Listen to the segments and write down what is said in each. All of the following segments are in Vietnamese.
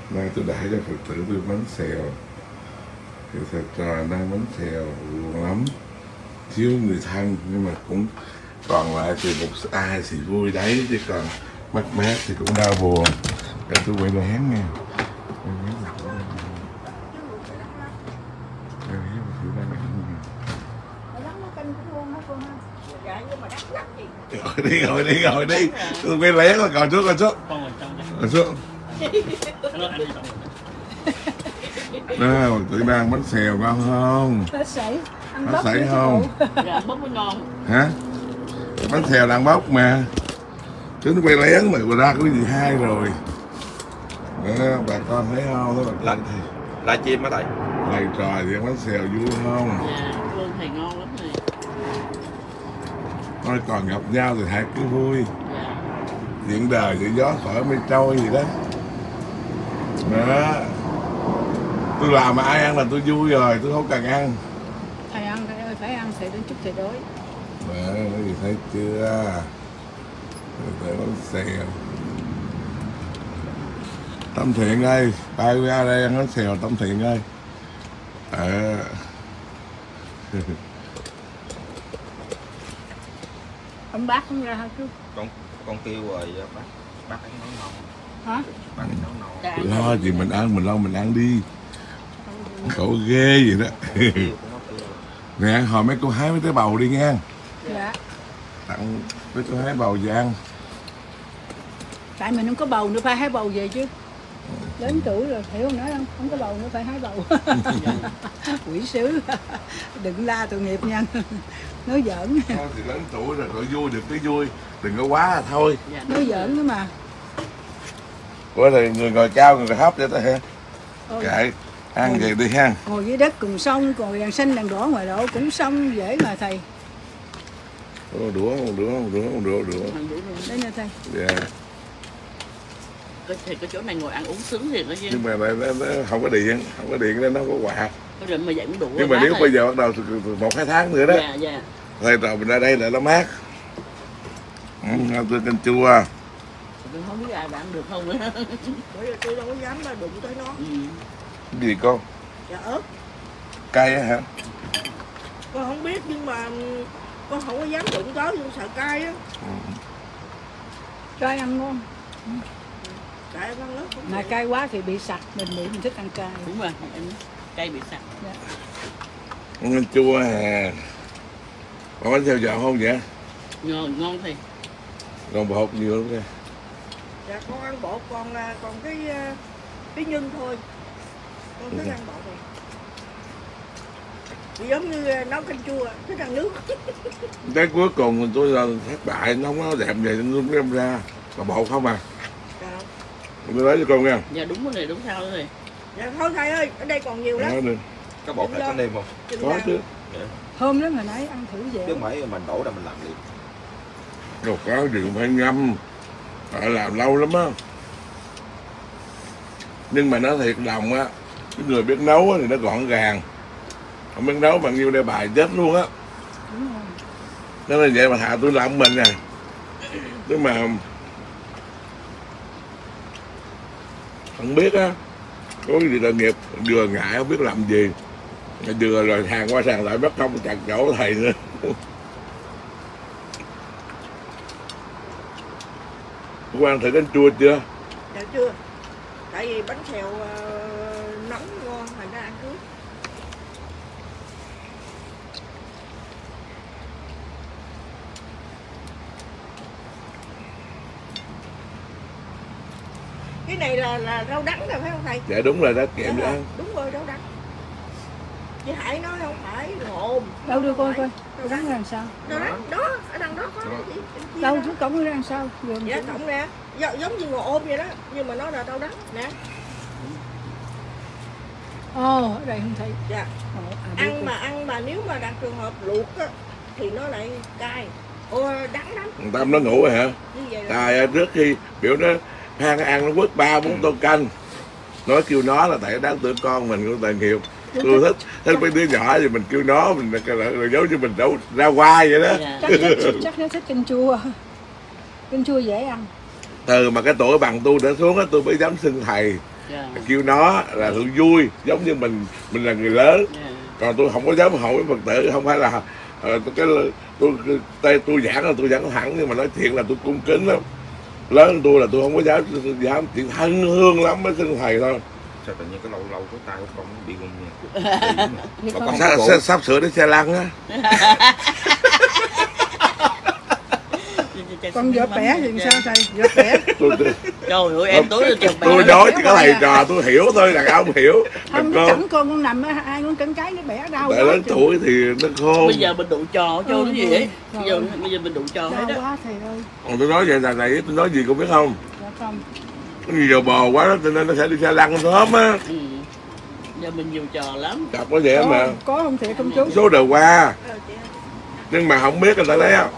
Nay tôi đãi cho Phật tử tôi bánh xèo. Thì thật ra đang bánh xèo buồn lắm, thiếu người thân, nhưng mà cũng còn lại thì một ai thì vui đấy, chứ còn mất mát thì cũng đau buồn. Để tôi quay lén nha. Ngồi đi, tôi quay lén là còn xuống. Nào, tự đang bánh xèo ngon không? Nó sảy không? Dạ, bốc mới ngon. Hả? Bánh xèo đang bốc mà. Chứ nó quay lén mà ra cái gì hay rồi. Đó, bà con thấy không? Đó là Live stream á thầy. thầy trò thì bánh xèo vui không? Dạ, vâng thầy ngon lắm này. Thôi còn gặp nhau thì hãy cứ vui. Dạ. Chuyện đời thì gió khỏi mây trôi gì đó. Đó. Tôi làm mà ai ăn là tôi vui rồi, tôi không cần ăn. Thầy ăn, thầy ơi, phải ăn, thầy đến chút thầy đói. Đó, cái gì thấy chưa? Để bánh xèo. Tâm Thiện ơi, ai ra đây ăn bánh xèo Tâm Thiện ơi. Ông bác không ra hả chú? Con kêu rồi bác ấy nấu ngon. Hả? Bác ấy nấu ngon. Lo gì mình ăn, mình lo mình ăn đi. Cậu ghê vậy đó. Nè, hồi mấy cô hái mấy cái bầu đi nha. Dạ. Tặng mấy cô hái bầu về ăn. Tại mình không có bầu nữa, phải hái bầu về chứ. Lớn tuổi rồi, hiểu không, nói không có bầu nữa phải hái bầu. Quỷ sứ. Đừng la tội nghiệp nha. Nói giỡn. Thôi thì lớn tuổi rồi, cậu vui được cái vui. Đừng có quá là thôi. Nói giỡn nữa mà. Ủa thì người ngồi cao, người thấp vậy ta hả? Kệ, ăn vậy đi ha. Ngồi dưới đất cùng sông, còn đèn xanh đèn đỏ ngoài đó cũng sông dễ mà thầy. Đũa. Đây nè thầy. Dạ. Thì cái chỗ này ngồi ăn uống sướng thiệt đó chứ. Nhưng mà nó không có điện nên nó không có quạt. Cái định mà vậy cũng đủ. Nhưng mà nếu bây giờ bắt đầu từ 1-2 tháng nữa đó. Dạ. Thì rồi mình ra đây là nó mát. Tôi canh chua. Tôi không biết ai bạn được không nữa. Bởi vì tôi đâu có dám mà đụng tới nó. Cái gì con? Dạ ớt. Cay á hả? Con không biết nhưng mà con không có dám đụng tới, con sợ cay á. Cay ăn ngon. Cay con lớn không. Mà cay quá thì bị sặc, mình thích ăn cay. Đúng rồi, em cay bị sặc. Dạ. Canh chua à. Còn bánh xèo giòn không vậy? Ngon thì. Còn bột nhiều lắm kìa. Dạ con ăn bột, còn cái nhân thôi. Con thích ăn bột rồi. Giống như nấu canh chua, thích ăn nước. Cái cuối cùng tôi là thất bại, nó không có đẹp vậy nên tôi đem ra. Còn bột không à. Dạ. Tôi lấy cho con nha. Dạ đúng cái này, đúng sao rồi. Dạ thôi thầy ơi, ở đây còn nhiều lắm. Có bột này có nêm không? Có chứ. Thơm lắm hồi nãy ăn thử Chứ dẻo. mấy mình đổ ra mình làm liền. Rồi có gì cũng phải ngâm. Phải làm lâu lắm á. Nhưng mà nói thiệt lòng á, cái người biết nấu thì nó gọn gàng. Không biết nấu bằng nhiêu đây bài chết luôn á. Nên là vậy mà thà tôi làm mình nè. Nhưng mà không biết á, có cái gì là nghiệp, vừa ngại không biết làm gì, vừa rồi hàng qua sàn lại bắt không chặt chỗ thầy nữa. Cô ăn thử canh chua chưa? Dạ chưa. Tại vì bánh xèo nóng ngon thành ra ăn trước. Cái này là rau đắng rồi phải không thầy? Dạ đúng rồi đó, kẹm Dạ, đi ăn. đúng rồi, rau đắng. Chị Hải nói không phải ngộm. Đâu đưa coi coi. Rau đắng ra làm sao? Rau đắng đó, ở đằng đó có cái gì? Đâu chú cổng ra làm sao? Dạ cổng ra, giống như ngộm vậy đó, nhưng mà nó là rau đắng nè. Ồ, ở đây không thấy. Dạ. Ăn mà nếu mà đặt trường hợp luộc á thì nó lại cay. Đắng lắm. Tâm nó ngủ rồi hả? Trời ơi, trước khi biểu nó Phan ăn nó quất 3-4 tô canh. Nói kêu nó là tại đáng tưởng con mình cũng tài nghiệp. Tôi thích mấy đứa nhỏ thì mình kêu nó, mình giống như mình đâu ra quai vậy đó. Chắc nó thích canh chua. Canh chua dễ ăn. Từ mà cái tuổi bằng tôi đã xuống á, tôi mới dám xưng thầy. Dạ. Kêu nó là tôi vui, giống như mình là người lớn. Dạ. Còn tôi không có dám hỏi với Phật tử, không phải là tôi giảng là tôi giảng hẳn, nhưng mà nói chuyện là tôi cung kính lắm. Lớn hơn tôi là tôi không có dám chuyện thân hương lắm mới xin thầy thôi. Sao tự nhiên cái lâu lâu cái tay của con nó bị gùng nha. Sắp sửa đến xe lăn á. Con vợ bẻ thì sao thầy? Vợ bẻ. Trời ơi, em tối chồng Tôi nói chỉ có thầy trò tôi hiểu thôi, đàn ông hiểu. Không, cái cẳng con nằm á, ai con cẳng cái nó bẻ đau Tại lớn tuổi thì nó khôn. Bây giờ mình đụng trò cho cái gì vậy? Bây giờ mình đụng trò hết đau đó. quá thầy ơi. Còn tôi nói vậy là này, tôi nói gì con biết không? Dạ không. Nhiều bò quá đó, cho nên nó sẽ đi xe lăn sớm á. Ừ. Giờ mình nhiều trò lắm. Cặp có vậy mà. Có không thiệt không chú? Số đời qua. Nhưng mà không biết người ta thấy không?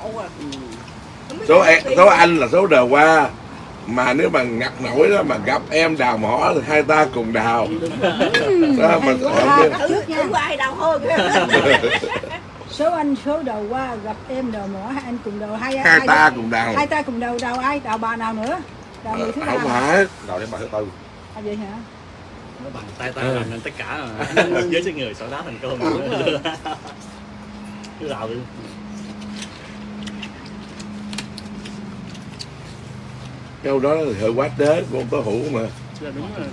Ừ. Số anh là số đời qua. Mà nếu mà ngặt nổi đó mà gặp em đào mỏ thì hai ta cùng đào. Đó mà Thử ai đào hơn. Số anh số đầu qua gặp em đầu mỏ, hai anh cùng đầu, hai ta cùng đào. Hai ta cùng đầu, đào ai? Đào bà nào nữa? Đào người thứ ba. Không phải. Đào đến bà thứ tư. À vậy hả? Nó bằng tay làm nên tất cả với cái người xỏ đá thành công. Cứ đào đi. Câu đó là hơi quá đế, con có hủ mà. Là đúng rồi.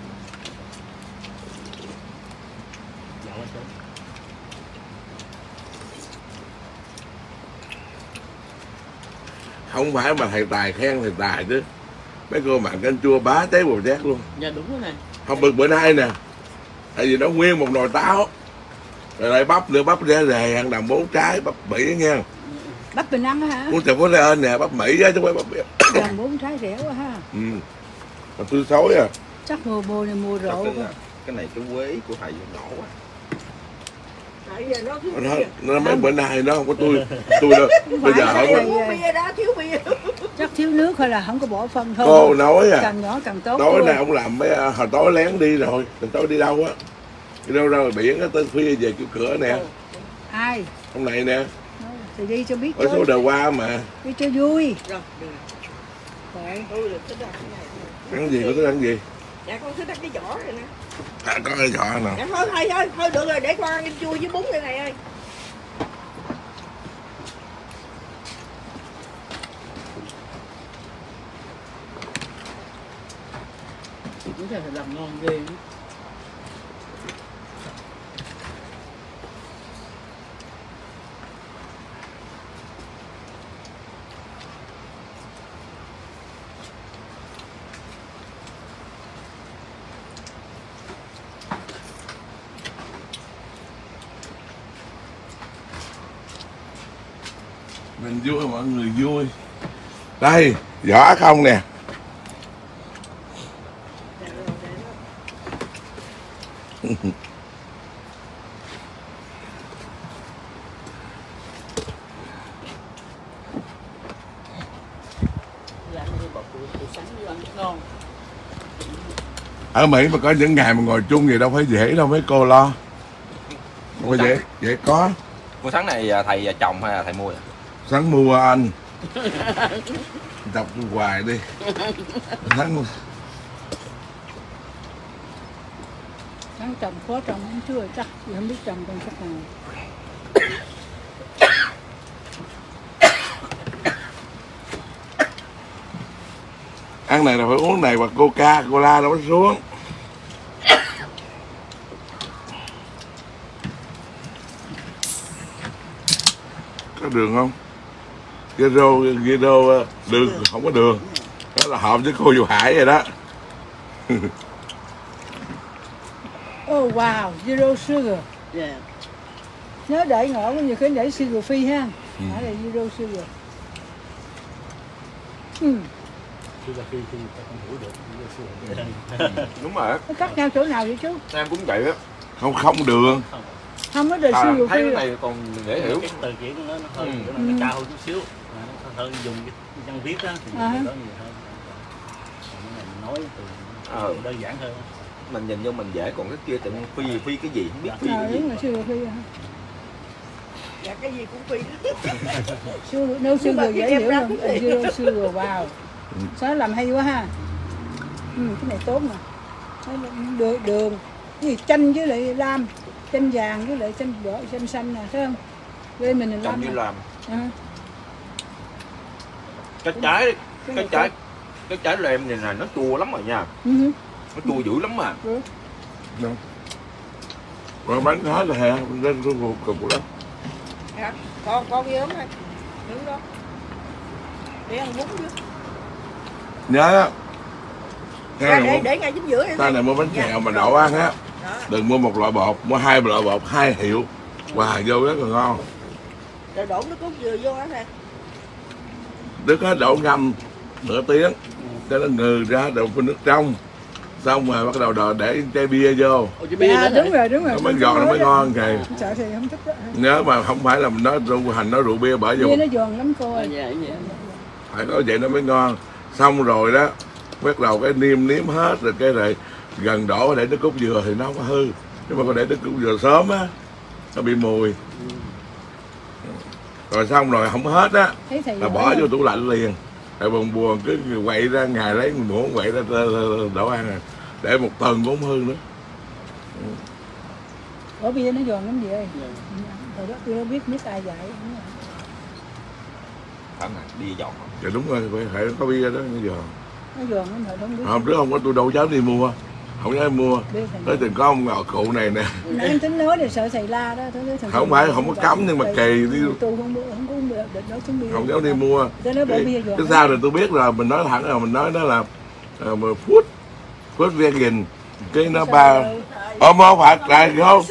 Không phải mà thầy Tài khen thầy Tài chứ. Mấy cô mặn canh chua bá cháy bồ giác luôn. Dạ đúng rồi này. Không được bữa nay nè. Tại vì nó nguyên một nồi táo. Rồi lại bắp nữa, bắp rẻ rè, ăn đầm 4 trái, bắp Mỹ nha. Bắp mình ăn hả? Muốn chồng có lên nè, bắp Mỹ á, chứ không phải bắp Mỹ. Đầm 4 trái rẻ quá ha. Ừ. Mà tươi xối à. Chắc mùa này mùa rượu quá. Cái này cái quế của thầy nhỏ quá. Nó mấy bữa nay nó không có tôi đâu. Bây giờ không có. Uống bia đó, thiếu bia. Chắc thiếu nước hay là không có bỏ phân thôi. Cô nói à. Càng nhỏ càng tốt. Tối nay ông làm mấy hồi tối lén đi rồi. Hồi tối đi đâu á. Đi đâu ra ngoài biển á, tới khuya về kiểu cửa nè. Ai? Ông này nè. Thì đi cho biết. Ở số đời qua mà. Đi cho vui. Rồi, Rồi. Ăn gì, có thích ăn gì? Dạ con thích ăn cái vỏ này nè. À, có cái giỏ nào. Dạ thôi được rồi, để con ăn chua với bún đây này ơi. Cũng phải làm ngon ghê. Mình vui, mọi người vui. Đây, giỏ không nè. Ở Mỹ mà có những ngày mà ngồi chung gì đâu phải dễ đâu mấy cô lo. Không có dễ có. Mua sắn này thầy trồng hay là thầy mua vậy? Sắn mua anh. Đọc hoài đi. Sắn trồng khó trồng không chưa chắc, thì không biết trồng con cách nào. ăn này là phải uống này hoặc coca cola nó mới xuống. Có đường không? Giro đường không có đường. Đó là hợp với cô Dù Hải rồi đó. Oh wow, zero sugar. Yeah. Nhớ đợi ngộ nhiều khi để sugar free ha. Phải là zero sugar. Đúng rồi. Nó cắt nhau chỗ nào vậy chú? Em cũng vậy á. Không đường. Không có đời sugar thấy free. cái này còn dễ hiểu. Cái từ chỉ nó hơn, nó cao hơn chút xíu. Nó hơn dùng cái văn viết á thì nó nhiều hơn. Nói từ đơn giản hơn. Mình nhìn vô mình dễ, còn cái kia tự nhiên phi cái gì không biết phi cái gì. Đúng là sugar free hả? Dạ cái gì cũng phi. No sugar dễ hiểu luôn. Zero sugar wow. Sao làm hay quá ha. Cái này tốt mà. đường gì chanh với lại lam, chanh vàng với lại chanh đỏ, chanh xanh nè, thấy không? Bên mình trồng như làm à. cái trái lem này là nó chua lắm rồi nha. Nó chua dữ lắm mà. Đúng. Rồi bánh hết rồi hả? Lên con cục đó. Con ghê lắm này. Đứng đó. Để ăn bún chứ. Nhớ để ngay chính giữa. Ta này mua bánh xèo mà đậu ăn á. Đừng mua một loại bột, mua 2 loại bột, 2 hiệu. Hòa vô rất là ngon. Rồi đổ nước cốt dừa vô hả nè. Nước hết đậu ngâm nửa tiếng cho nó ngừ ra đậu với nước trong. Xong rồi bắt đầu để chai bia vô. Đúng rồi. Nó mới giòn, nó mới ngon kìa. Sợ thì không thích đó. Nhớ mà không phải là nó rượu hành, nó rượu bia bỏ vô. Bia nó giòn lắm cô ơi. Phải có vậy nó mới ngon. Xong rồi đó, bắt đầu cái nêm hết rồi cái này gần đổ để nước cốt dừa thì nó không có hư. Nhưng mà còn để nước cốt dừa sớm á, nó bị mùi. Rồi xong rồi không hết á, là bỏ vô tủ lạnh liền. Rồi buồn cứ quậy ra ngày lấy muỗng quậy ra đổ ăn rồi. Để 1 tuần cũng không hư nữa. Ủa bia nó giòn lắm gì ơi. Hồi đó tôi đâu biết ai dạy. Phải mà bia giòn. Dạ đúng rồi, phải có bia đó nó giòn. Nó giòn lắm hồi đó không biết. Hôm trước không có tôi đâu dám đi mua. Không dám mua. Tới từng có ông ngọt cụ này nè. Anh tính nói để sợ xày la đó. Không phải, không có cấm nhưng mà kỳ đi. Tôi không có định nói xuống bia. Không dám đi mua. Cái sao rồi tôi biết rồi, mình nói thẳng rồi, mình nói đó là food vegan. Cái nó ba không phải lại không?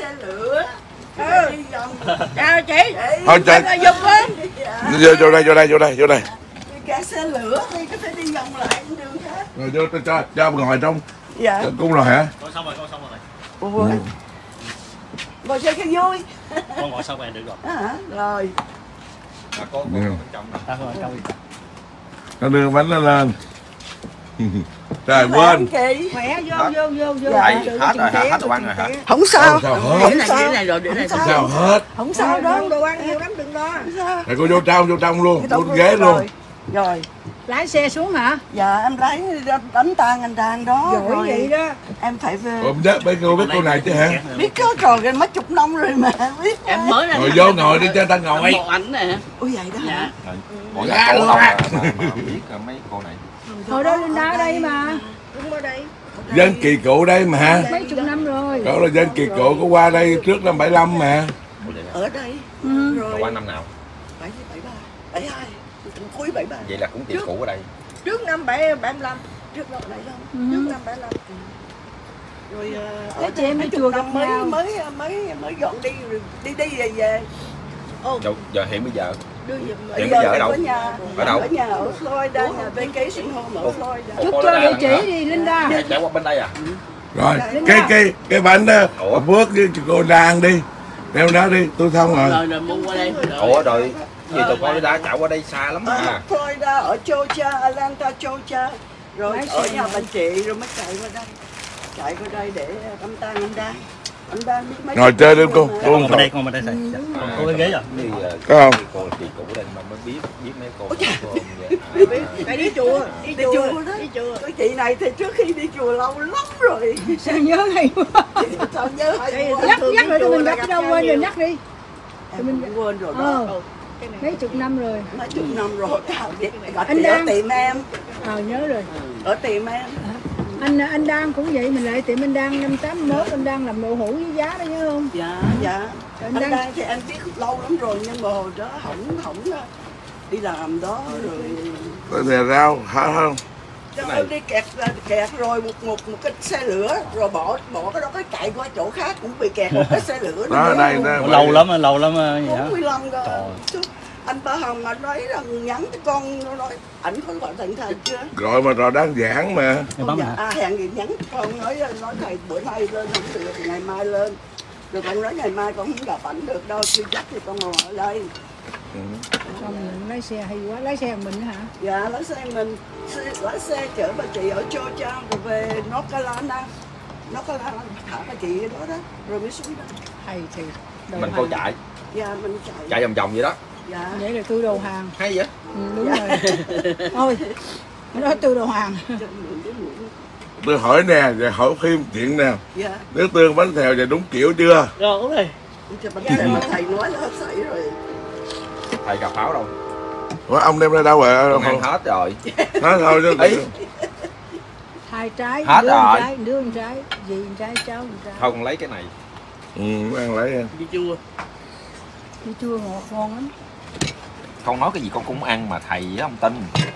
Chào chị. Thôi trời. Vô đây. Cả xe lửa đi có thể đi vòng lại cũng được hết. Rồi vô cho ngồi trong. Dạ. Cung rồi hả? Con xong rồi. Ngồi chơi cho vui. Con ngồi sau bàn được rồi. Rồi. Mà con trong Nó đưa bánh nó lên. Trời quên. Khỏe vô. Hết đồ ăn rồi hả? Không sao. Sao hết? Không sao đâu, đồ ăn nhiều lắm đừng lo. Thầy cô vô trong luôn, vô ghế luôn. Rồi. Lái xe xuống hả? Dạ em lái đánh tan anh Đàn đó. Giỏi vậy đó. Em phải về. Biết cô này chứ hả? Biết có rồi mấy chục năm rồi mà biết. Em mới ra. Ngồi vô ngồi đi cho ta ngồi. Một ảnh nè. Ôi vậy đó hả? Mỗi nhà cô mà biết mấy cô này. Hồi đó Linh Đá đây mà. Đúng ở đây. Dân Kỳ Cựu đây mà. Mấy chục năm rồi. Đó là Dân Kỳ Cựu có qua đây trước năm 75 mà. Ở đây. Rồi qua năm nào? 72. Cuối 73. Vậy là cũng Kỳ Cựu ở đây. Trước năm 75. Trước năm 75. Trước năm 75. Rồi ở chị em đi chùa gặp nhau. Mới dọn đi rồi đi về. Giờ hiện bây giờ. Hiện bây giờ ở đâu? Ở đâu? Ở nhà ở Florida, nhà vacation home ở Florida. Chút cho địa chỉ đi Linda. Chạy qua bên đây à? Rồi, cái bánh đó, Phước với cô Đan đi. Đem đó đi, tôi xong rồi. Rồi mua qua đây. Ủa rồi, gì tụi con đã chạy qua đây xa lắm à? Florida, ở Georgia, Atlanta, Georgia. Rồi ở nhà bà chị rồi mới chạy qua đây. Chạy qua đây để đám tang anh Đan. Anh Đan biết mấy. Ngồi chơi đi cô. Con bên đây thầy. Cô cái ghế rồi. Có không? Cô Kỳ Cựu đây mà mới biết mấy cô. Phải đi chùa. Đi chùa đó. Cái chị này thì trước khi đi chùa lâu lắm rồi. Sao nhớ hay quá. Sao nhớ hay quá. Nhắc rồi tụi mình gặp đâu quên rồi nhắc đi. Tụi mình quên rồi đó. Mấy chục năm rồi. Mấy chục năm rồi. Anh Đan. Ở tiệm em. Nhớ rồi. Ở tiệm em. Anh Đan cũng vậy, mình lại tiệm anh Đan năm 81, anh Đan làm đậu hũ với giá đó nhớ không? Dạ. Anh Đan thì em biết lâu lắm rồi nhưng mà hồi đó hỏng đi làm đó rồi. Nè rau hả không? Em đi kẹt rồi một cái xe lửa rồi bỏ cái đó cái chạy qua chỗ khác cũng bị kẹt một cái xe lửa đó đây lâu lắm 45 rồi. Anh Ba Hồng mà nói rằng nhắn cho con nói ảnh có gọi thầy chưa? Gọi mà rồi đang giảng mà. Hẹn gì nhắn cho con nói thầy bữa nay lên không được thì ngày mai lên. Rồi con nói ngày mai con không gặp ảnh được đâu, chưa chắc thì con ngồi ở đây. Con mình lái xe hay quá, lái xe mình hả? Dạ lái xe mình, lái xe chở bà chị ở Georgia rồi về North Carolina. North Carolina thả bà chị đó đó, rồi mới xuống đó. Hay thì mình cô chạy. Dạ mình chạy vòng vậy đó. Dạ. Vậy là tôi đầu hàng. Hay vậy? Đúng rồi. Thôi, nói tôi đầu hàng. tôi hỏi nè, và hỏi thêm chuyện nè. Dạ. Nước tương bánh xèo giờ đúng kiểu chưa? Rồi đúng rồi. Cho bánh xèo mà thầy nói là hết sảy rồi. Thầy cà pháo đâu? Ủa, ông đem ra đâu rồi? Con ăn hết rồi. Nói thôi chứ. Ý. 2 trái, Hết rồi. đứa một trái, dì một trái, cháu một trái. Không lấy cái này. Ăn lấy nha. Đi chua. Đi chua ngọt ngon lắm. Con nói cái gì con cũng ăn mà thầy không tin.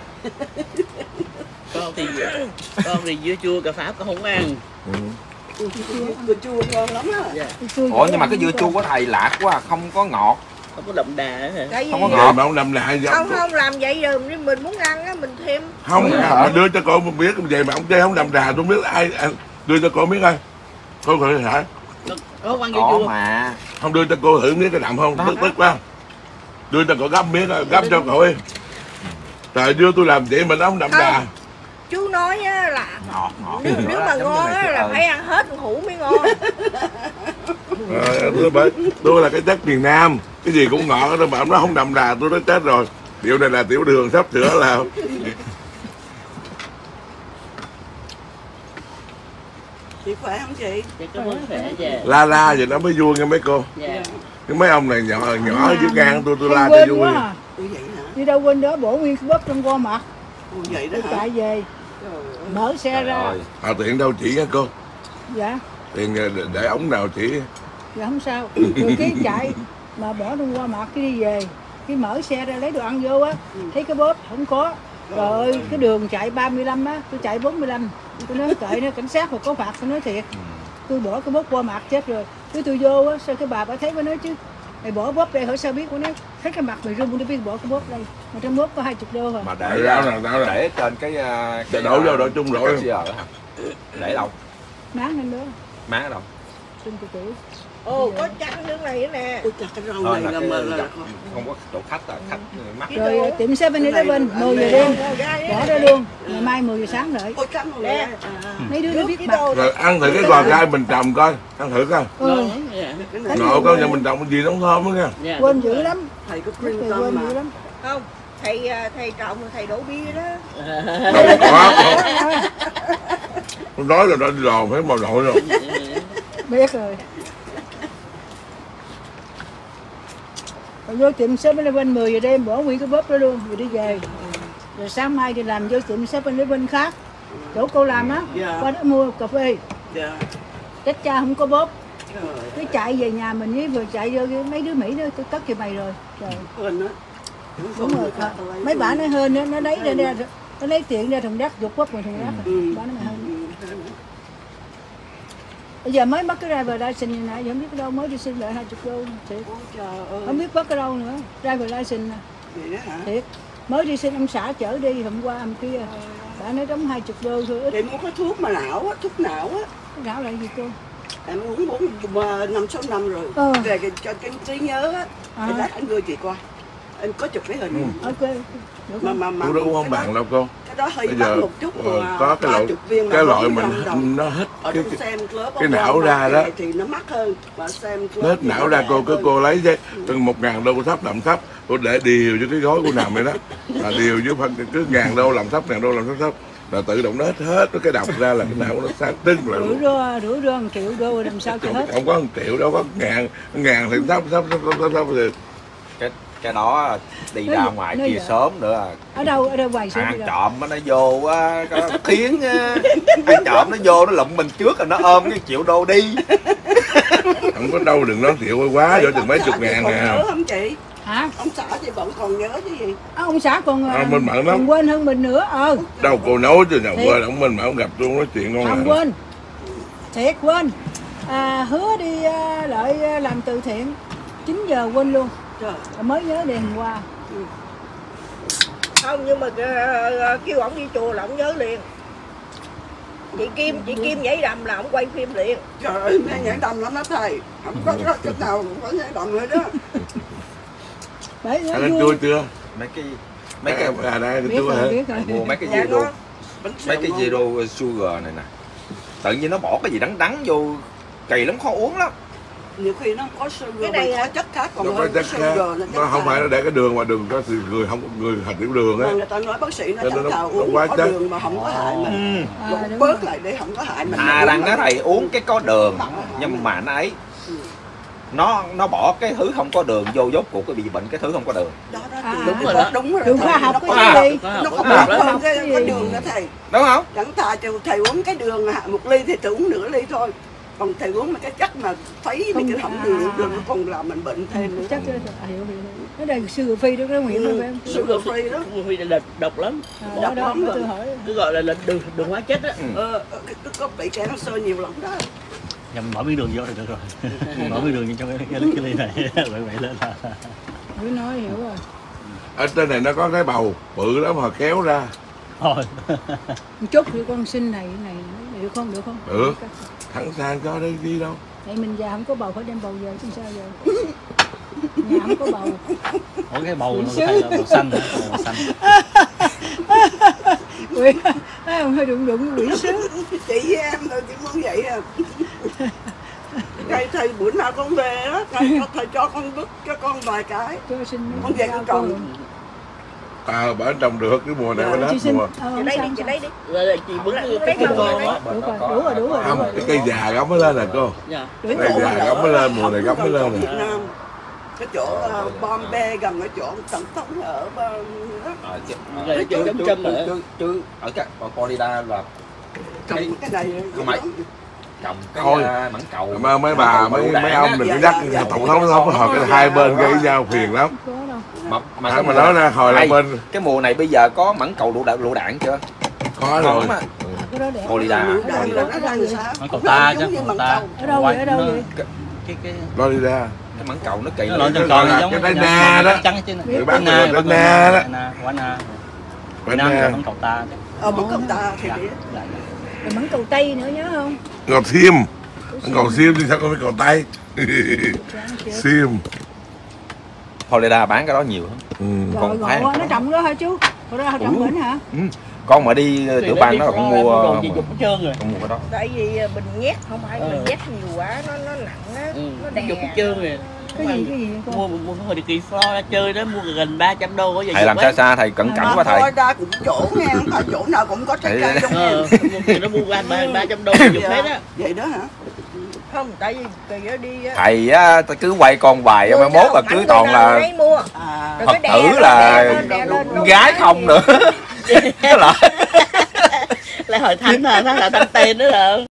Con thì dưa chua cà pháo con không ăn. Dưa chua ngon lắm á. Dạ. Ủa nhưng mà cái dưa chua của thầy lạc quá, không có ngọt. Không có đậm đà hả? Tại vì Không có Ngọt ngọt. mà ông làm lại không làm vậy rồi mình muốn ăn á mình thêm. không mà đưa cho cô một biết vậy mà ông chơi không đậm đà tôi không biết ai đưa cho cô biết coi cô thử hả Không ăn dưa Có chua. mà. không đưa cho cô thử miếng cái đậm không Đó. tức quá đưa cho cô gấp miếng gấp cho cô đi trời đưa tôi làm vậy mà nó không đậm đà Chú nói á là Ngọt nếu mà ngon á là phải ăn hết một hũ mới ngon. tôi là cái chất miền Nam cái gì cũng ngọt đâu mà nó không đậm đà tôi nói chết rồi điệu này là tiểu đường sắp sửa là Chị khỏe không chị? Dạ cảm ơn khỏe dạ. la vậy nó mới vui nha mấy cô Dạ. cái mấy ông này nhỏ dưới gan tôi la cho quên vui quá à. Ủa vậy hả? Đi đâu quên đó bổ nguyên cái bóp trong qua mặt. Ủa vậy đó Tôi hả? chạy về, Trời ơi. mở xe ra. tiền đâu chỉ nha cô Dạ, tiền để ống nào chỉ dạ không sao. Rồi cái chạy mà bỏ trong qua mặt cái đi về. Cái mở xe ra lấy đồ ăn vô á, thấy cái bóp không có. Trời ơi, cái đường chạy 35 á, tôi chạy 45. Tôi nói kệ nó cảnh sát mà có phạt tôi nói thiệt. Tôi bỏ cái bóp qua mặt chết rồi. Tôi vô á, sao cái bà thấy mới nói chứ. Mày bỏ bóp đây hỏi sao biết của nó thấy cái mặt mày rung tôi biết bỏ cái bóp đây mà trong bóp có 20 đô rồi Mà để để trên cái đổ vô đổ chung đổ để đâu? máng lên đó Má ở đâu? xin cô chủ Ồ có chăn nước này nữa nè. Ôi chà cái rau Thôi này là cái- mà là không có chỗ khách là khách mắc. rồi tiệm 7-Eleven 10 giờ đêm bỏ ra luôn ngày mai 10 giờ sáng rồi ôi cắm rồi nè. mấy đứa nó biết Cái mặt đồ rồi ăn thử cái gò gai mình trồng coi ăn thử coi ừ. Dạ. nội con nhà mình trồng cái gì nó không thơm đó nha Dạ. quên dữ lắm Thầy có rất khuyên là tâm quên mà. dữ lắm không. Thầy trộn rồi thầy đổ bia đó. đâu có tôi nói rồi đó đi đòn phải màu nội rồi biết rồi vô tiệm 7-Eleven 10 giờ đêm bỏ nguyên cái bóp đó luôn rồi đi về rồi sáng mai đi làm vô tiệm 7-Eleven khác chỗ cô làm á Dạ. qua đó mua cà phê Dạ. chết cha không có bóp Trời cái chạy về nhà mình với vừa chạy vô cái mấy đứa Mỹ đó tôi cất cho mày rồi trời ơi á. đúng rồi mấy bà nó hên đó, nó lấy ra nó lấy tiền ra thùng rác dục bóp vào thùng rác bà nó mày hên bây giờ mới bắt cái driver license này nè giờ không biết cái đâu mới đi xin lại 20 đô thiệt Ôi trời ơi. không biết bắt cái đâu nữa driver license nè Vậy đó hả? thiệt mới đi xin ông xã chở đi hôm qua hôm kia bà nói đóng 20 đô thôi ít Em muốn có thuốc mà não á, thuốc não á. gạo lại gì cô Em uống 5-6 năm rồi. Về cho cái trí nhớ á. Em lát anh gửi chị coi. Em có chụp cái hình. ok được không? Mà tôi đâu không bằng đâu cô cái đó hơi bây bắt giờ một chút mà có cái loại 30 viên mà cái loại bốn mình trăm đồng. nó hết Ở cái trong Sam Club cái não ra đó. thì nó mắc hơn mà Sam Club nó hết thì não nó ra rẻ cô hơn. cô lấy chứ 1.000 đô thấp làm thấp tôi để điều cho cái gói của nằm vậy đó là điều với phân cứ 1.000 đô làm thấp 1.000 đô làm thấp là tự động nó hết cái đọc ra là cái não nó sáng tưng lại rủi ro 1 triệu đô làm sao cho hết không có 1 triệu đâu có 1.000 thì thấp thì Cái đó đi ra ngoài kia sớm nữa ở đâu ngoài số ăn trộm nó vô á có khiến ăn trộm nó vô nó lụm mình trước rồi nó ôm cái 1 triệu đô đi không có đâu đừng nói triệu quá vô chừng mấy chục ngàn còn nè nhớ không chị? hả Ông xã chị vẫn còn nhớ chứ gì? ông xã còn mình bận lắm còn quên hơn mình nữa đâu cô nói chứ nào quên ông mình mà ông gặp tôi nói chuyện ngon không quên thiệt quên hứa đi lại làm từ thiện 9 giờ quên luôn Trời. mới nhớ đèn qua Không nhưng mà kêu ổng đi chùa là ổng nhớ liền. Chị Kim nhảy đầm là ổng quay phim liền. Trời ơi, mẹ nhảy đầm lắm đó thầy. Không có cách nào cũng có nhảy đầm nữa đó. bởi nó ăn vui chua chưa mấy cái đây biết chua hả rồi biết rồi mua mấy cái Dạ zero Bánh mấy xèo cái ngon. zero sugar này nè tự nhiên nó bỏ cái gì đắng đắng vô kỳ lắm khó uống lắm nhiều khi nó có sugar, Cái này có chất khác, còn Nó có hơn chất khác, nó không phải nó để cái đường mà đường có thì người không người thành tiểu đường á. người ta nói bác sĩ nó Cho chẳng nên thà nó uống quá có chất. đường mà không có hại mình, đúng bớt rồi. lại để không có hại mình. Rằng á thầy uống cái có đường nhưng mà nó ấy nó bỏ cái thứ không có đường vô, dốt cuộc cái bị bệnh cái thứ không có đường. Đó, đúng rồi đó. đúng rồi. Đường thầy, khoa học nó cái có- gì? nó Khoa không học bớt đó. hơn cái đường đó thầy. Đúng không? Chẳng thà thầy uống cái đường 1 ly thì thầy uống nửa ly thôi. Còn thầy uống mấy cái chất mà thấy mấy cái thẩm đường nó còn làm mình bệnh thêm nữa. Chắc hiểu cái này sugar free đó, cái nguyện đó phải không? Sugar free đó. Sugar free là độc lắm. Đó đó mà tôi hỏi. Cứ gọi là đường hóa chất á. Có bị cancer nhiều lắm đó. Nhầm bỏ miếng đường vô thì được rồi. Bỏ miếng đường vô trong cái ly này. Vậy lên là Cứ nói hiểu rồi. Ở trên này nó có cái bầu bự lắm mà kéo ra. thôi. Một chút thì con xin này được không? Được không? Được. Thẳng sang có đấy đi đâu. Tại mình già không có bầu phải đem bầu về chứ sao giờ. Nhà không có bầu. Ủa cái bầu nó thay là màu xanh hả? Màu xanh. Quỷ, không hơi đụng quỷ sứ. Chị với em thôi chỉ muốn vậy à. Thầy bữa nào con về á, thầy cho con vứt cho con vài cái. Cho xin Con về con trồng. Bển trồng được cái mùa này mới hết mùa. Chị lấy đi, chị lấy đi. Rồi chị bữa cái con đó. Đủ rồi. Không, cái cây già gắm mới lên nè cô. Dạ. Cây già gắm mới lên, mùa này gắm mới lên nè. Việt Nam. Cái chỗ Bombay gần cái chỗ tổng thống ở đó. Rồi chị đóng châm nữa. Chứ ở cái Florida là Trồng cái này không phải trồng cái Thôi. mãng cầu. Mấy bà mấy ông đừng có dắt tổng thống nó không hồi cái hai bên gây nhau phiền lắm. Có đâu. Mà Thằng mà nói ra hồi là bên cái mùa này bây giờ có mãng cầu lựu đạn chưa? có rồi. Không á. Cái đó để. Florida. Nó ra làm sao? Mãng cầu ta chứ, Giống như cầu mãng ta. cầu. Ở đâu vậy? Ở đâu vậy? Cái Lo đi ra. Cái mãng cầu nó kỳ nó lắm. lộn tròn cái giống cái na đó. trắng chứ. Người bán là cái na đó. Quả na. Bên Nam là na. mãng cầu ta. Mãng cầu ta thì biết. Rồi mắng cầu Tây nữa nhớ không? Ngọt xiêm. Còn xiêm thì sao có mấy cầu tay. Xiêm. Florida bán cái đó nhiều lắm. Rồi Còn ngộ thấy- nó trồng đó hả chú? Hồi đó trồng bển hả? Con mà đi tiểu bang nó cũng mua Chị dùng hết trơn rồi. cũng mua cái đó. Tại vì mình nhét không phải mình nhét nhiều quá nó nặng á, nó đè. Dùng hết trơn rồi. Cái gì con? Mua hồi đi kỳ Florida chơi đó mua gần 300 đô có vậy. Thầy làm xa xa thầy cẩn cẩn quá thầy. Thôi ra cũng chỗ nghe, không phải chỗ nào cũng có trái cây trong nghe. Nó mua 300 đô dùng hết á. Vậy đó hả? Không, tại vì kỳ đó đi á. Thầy á cứ quay con bài mai mốt là cứ toàn là lấy mua. À. Rồi Phật cái tử đè là lên, đè lên, con gái không nữa. Cái lại Lại hồi thanh là thanh tên nữa rồi.